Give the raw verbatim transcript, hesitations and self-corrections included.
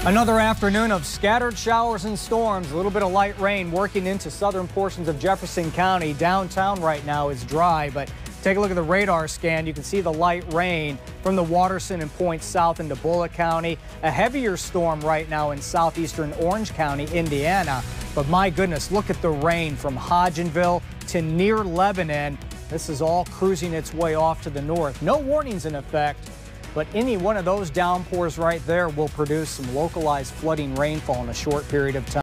Another afternoon of scattered showers and storms, a little bit of light rain working into southern portions of Jefferson County. Downtown right now is dry, but take a look at the radar scan. You can see the light rain from the Waterson and points south into Bullock County. A heavier storm right now in southeastern Orange County, Indiana. But my goodness, look at the rain from Hodgenville to near Lebanon. This is all cruising its way off to the north. No warnings in effect, but any one of those downpours right there will produce some localized flooding rainfall in a short period of time.